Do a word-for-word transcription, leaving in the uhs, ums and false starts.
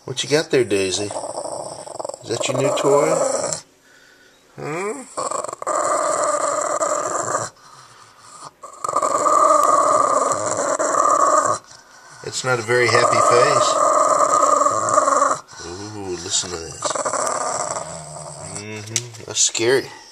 What you got there, Daisy? Is that your new toy? Huh? It's not a very happy face. Ooh, listen to this. Mm-hmm. That's scary.